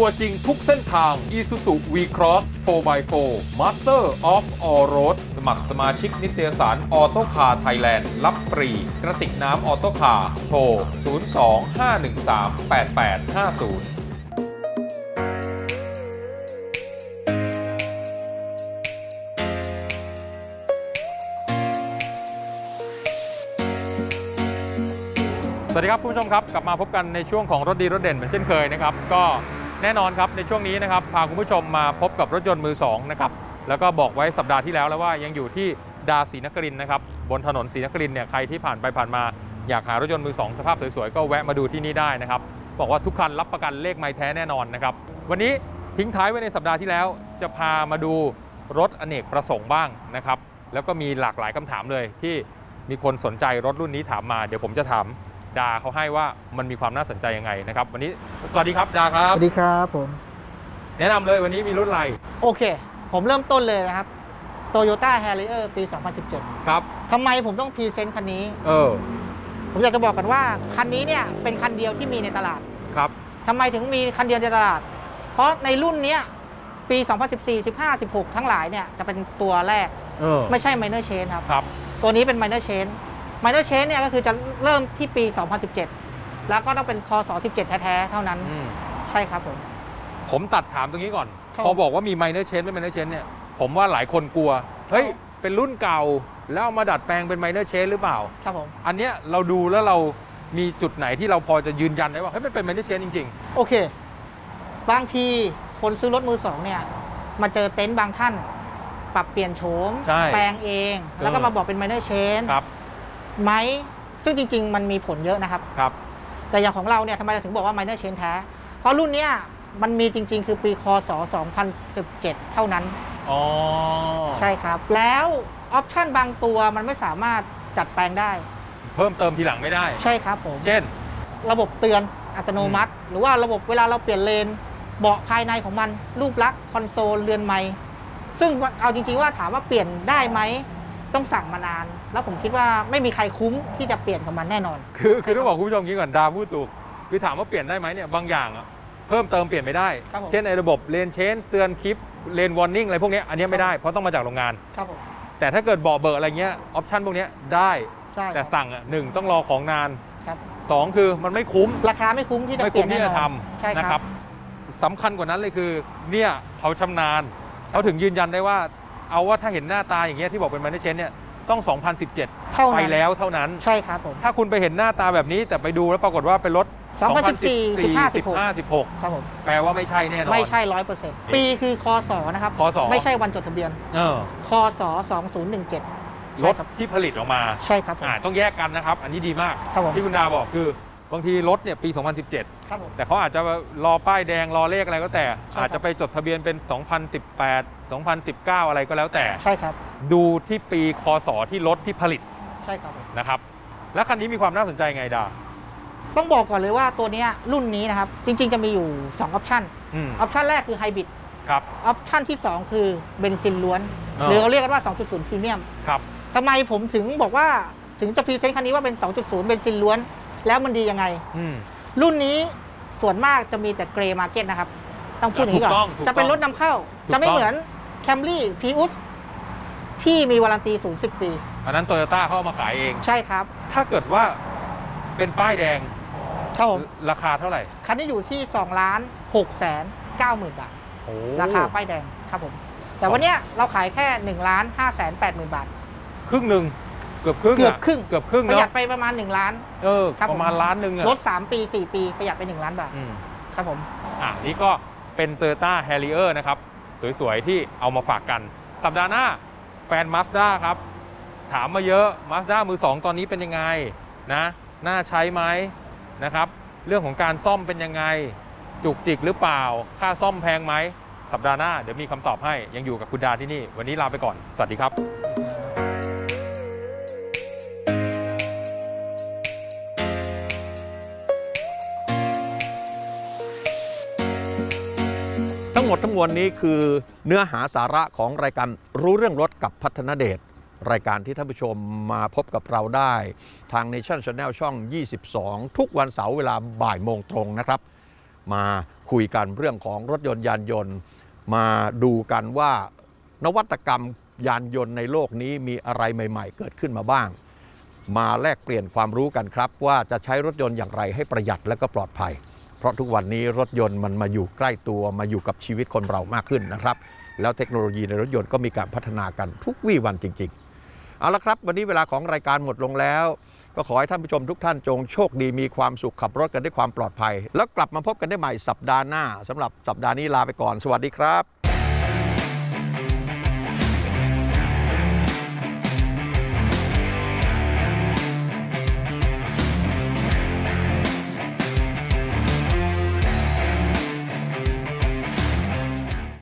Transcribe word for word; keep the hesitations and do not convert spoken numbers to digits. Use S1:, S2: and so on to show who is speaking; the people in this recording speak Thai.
S1: ตัวจริงทุกเส้นทาง Isuzu V-Cross โฟร์ บาย โฟร์ Master of All Road สมัครสมาชิกนิตยสารออโต้คาร์ไทยแลนด์รับฟรีกระติกน้ำออโต้คาร์โทร ศูนย์ สอง ห้า หนึ่ง สาม แปด แปด ห้า ศูนย์สวัสดีครับคุณผู้ชมครับกลับมาพบกันในช่วงของรถดีรถเด่นเหมือนเช่นเคยนะครับก็แน่นอนครับในช่วงนี้นะครับพาคุณผู้ชมมาพบกับรถยนต์มือสองนะครับแล้วก็บอกไว้สัปดาห์ที่แล้วแล้วว่ายังอยู่ที่ดาศรีนครินทร์นะครับบนถนนศรีนครินทร์เนี่ยใครที่ผ่านไปผ่านมาอยากหารถยนต์มือสองสภาพสวยๆก็แวะมาดูที่นี่ได้นะครับบอกว่าทุกคันรับประกันเลขไมล์แท้แน่นอนนะครับวันนี้ทิ้งท้ายไว้ในสัปดาห์ที่แล้วจะพามาดูรถอเนกประสงค์บ้างนะครับแล้วก็มีหลากหลายคำถามเลยที่มีคนสนใจรถรุ่นนี้ถามมาเดี๋ยวผมจะถามดาเขาให้ว่ามันมีความน่าสนใจยังไงนะครับวันนี้สวัสดีครับดาครับ
S2: สวัสดีครับผม
S1: แนะนำเลยวันนี้มีรุ่นอะไร
S2: โอเคผมเริ่มต้นเลยนะครับ Toyota Harrier ปี สองพันสิบเจ็ด
S1: ครับ
S2: ทำไมผมต้องพรีเซนต์คันนี้
S1: เออ
S2: ผมอยากจะบอกกันว่าคันนี้เนี่ยเป็นคันเดียวที่มีในตลาด
S1: ครับ
S2: ทำไมถึงมีคันเดียวในตลาดเพราะในรุ่นนี้ปี สองพันสิบสี่ สิบห้า สิบหก ทั้งหลายเนี่ยจะเป็นตัวแรก
S1: เออ
S2: ไม่ใช่ Minor Change ครับ
S1: ครับ
S2: ตัวนี้เป็น Minor Change Minor Change เนี่ยก็คือจะเริ่มที่ปี สองพันสิบเจ็ด แล้วก็ต้องเป็นคศสิบเจ็ดแท้ๆเท่านั้นใช่ครับผม
S1: ผมตัดถามตรงนี้ก่อนพอบอกว่ามี Minor Change ไม่ Minor Change เนี่ยผมว่าหลายคนกลัวเฮ้ยเป็นรุ่นเก่าแล้วมาดัดแปลงเป็น Minor Change หรือเปล่า
S2: ครับผม
S1: อันเนี้ยเราดูแล้วเรามีจุดไหนที่เราพอจะยืนยันได้ว่าเฮ้ยมันเป็น Minor Change จริง
S2: ๆโอเคบางทีคนซื้อรถมือสองเนี่ยมาเจอเต็นท์บางท่านปรับเปลี่ยนโฉมแปลงเองแล้วก็มาบอกเป็น Minor Change
S1: ครับ
S2: ไหมซึ่งจริงๆมันมีผลเยอะนะครับ
S1: ครับ
S2: แต่อย่างของเราเนี่ยทำไมเราถึงบอกว่า Minor Change แท้เพราะรุ่นเนี้ยมันมีจริงๆคือปีคศสองพันสิบเจ็ดเท่านั้น
S1: อ๋อ
S2: ใช่ครับแล้วออปชันบางตัวมันไม่สามารถจัดแปลงได้
S1: เพิ่มเติมทีหลังไม่ได้
S2: ใช่ครับผม
S1: เช่น
S2: ระบบเตือนอัตโนมัติหรือว่าระบบเวลาเราเปลี่ยนเลนเบาะภายในของมันรูปลักษณ์คอนโซลเรือนไมค์ซึ่งเอาจริงๆว่าถามว่าเปลี่ยนได้ไหมต้องสั่งมานานแล้วผมคิดว่าไม่มีใครคุ้มที่จะเปลี่ยนกับมันแน่นอน
S1: คือคือต้องบอกคุณผู้ชมงี้ก่อนดาพูดถูกคือถามว่าเปลี่ยนได้ไหมเนี่ยบางอย่างอะเพิ่มเติมเปลี่ยนไม่ได้เช่นในระบบเลนเชนเตือนคลิปเลนวอร์นิ่งอะไรพวกนี้อันนี้ไม่ได้เพราะต้องมาจากโรงงาน
S2: ครับผม
S1: แต่ถ้าเกิดเบาะเบอร์อะไรเงี้ยออปชันพวกนี้ได้แต่สั่งอ่ะหนึ่งต้องรอของนานสองคือมันไม่คุ้ม
S2: ราคาไม่คุ้มที่จะเปลี่ยนแน่นอน
S1: ทำนะครับสำคัญกว่านั้นเลยคือเนี่ยเขาชำนาญเขาถึงยืนยันได้ว่าเอาว่าถ้าเห็นหน้าตาอย่างเงี้ยที่บอกเป็นMinor Changeเนี่ยต้องสองพันสิบเจ็ดไปแล้วเท่านั้น
S2: ใช่ครับผม
S1: ถ้าคุณไปเห็นหน้าตาแบบนี้แต่ไปดูแล้วปรากฏว่าเป็นรถ
S2: สองพันสิบสี่ สิบห้า สิบหกครับผม
S1: แปลว่าไม่ใช่แน่นอน
S2: ไม่ใช่ ร้อยเปอร์เซ็นต์ ปีคือคศนะครับ
S1: คศ
S2: ไม่ใช่วันจดทะเบียน
S1: เออ
S2: คศสองพันสิบเจ็ด
S1: รถที่ผลิตออกมา
S2: ใช่ครับ
S1: อ่าต้องแยกกันนะครับอันนี้ดีมากที่คุณดาบอกคือบางทีรถเนี่ยปีสองพันสิบเจ็ด
S2: ครับผม
S1: แต่เขาอาจจะรอป้ายแดงรอเลขอะไรก็แต่อาจจะไปจดทะเบียนเป็นสองพันสิบแปด สองพันสิบเก้าอะไรก็แล้วแต่
S2: ใช่ครับ
S1: ดูที่ปีคศที่รถที่ผลิต
S2: ใช่ครับ
S1: นะครับแล้วคันนี้มีความน่าสนใจไงดา
S2: ต้องบอกก่อนเลยว่าตัวนี้รุ่นนี้นะครับจริงๆจะมีอยู่สองออปชันออปชันแรกคือไฮบริด
S1: ครับ
S2: ออปชันที่สองคือเบนซินล้วนหรือเราเรียกกันว่า สองจุดศูนย์ พรีเมียม
S1: ครับ
S2: ทำไมผมถึงบอกว่าถึงจะพรีเซนต์คันนี้ว่าเป็น สองจุดศูนย์ เบนซินล้วนแล้วมันดียังไงรุ่นนี้ส่วนมากจะมีแต่เกรย์มาร์เก็ตนะครับต้องพูดอย่างนี้ก่อนจะเป็นรถนำเข้าจะไม่เหมือนแคมรี่พีอุสที่มีวารันตีศูนย์ สิบปี
S1: อันนั้นโตโยต้าเขาเอามาขายเอง
S2: ใช่ครับ
S1: ถ้าเกิดว่าเป็นป้ายแดง
S2: ครับผม
S1: ราคาเท่าไหร่
S2: คันนี้อยู่ที่สองล้านหกแสนเก้าหมื่นบาทราคาป้ายแดงครับผมแต่วันนี้เราขายแค่หนึ่งล้านห้าแสนแปดหมื่นบาท
S1: ครึ่งหนึ่งเกือบครึ่ง
S2: เกือบครึ่ง
S1: เกือบครึ่ง
S2: ประหยัดไปประมาณหนึ่งล้าน
S1: เออประมาณล้านหนึ่ง
S2: รถสามปีสี่ปีประหยัดไปหนึ่งล้านบาทครับผม
S1: อ่ะนี่ก็เป็น Toyota Harrier นะครับสวยๆที่เอามาฝากกันสัปดาห์หน้าแฟน Mazda ครับถามมาเยอะ Mazda มือสองตอนนี้เป็นยังไงนะน่าใช้ไหมนะครับเรื่องของการซ่อมเป็นยังไงจุกจิกหรือเปล่าค่าซ่อมแพงไหมสัปดาห์หน้าเดี๋ยวมีคำตอบให้ยังอยู่กับคุณดาที่นี่วันนี้ลาไปก่อนสวัสดีครับ
S3: ทั้งหมดทั้งมวลนี้คือเนื้อหาสาระของรายการรู้เรื่องรถกับพัฒนเดชรายการที่ท่านผู้ชมมาพบกับเราได้ทาง Nation Channel ช่องยี่สิบสองทุกวันเสาร์เวลาบ่ายโมงตรงนะครับมาคุยกันเรื่องของรถยนต์ยานยนต์มาดูกันว่านวัตกรรมยานยนต์ในโลกนี้มีอะไรใหม่ๆเกิดขึ้นมาบ้างมาแลกเปลี่ยนความรู้กันครับว่าจะใช้รถยนต์อย่างไรให้ประหยัดและก็ปลอดภัยเพราะทุกวันนี้รถยนต์มันมาอยู่ใกล้ตัวมาอยู่กับชีวิตคนเรามากขึ้นนะครับแล้วเทคโนโลยีในรถยนต์ก็มีการพัฒนากันทุกวี่วันจริงๆเอาละครับวันนี้เวลาของรายการหมดลงแล้วก็ขอให้ท่านผู้ชมทุกท่านจงโชคดีมีความสุขขับรถกันด้วยความปลอดภัยแล้วกลับมาพบกันได้ใหม่สัปดาห์หน้าสำหรับสัปดาห์นี้ลาไปก่อนสวัสดีครับ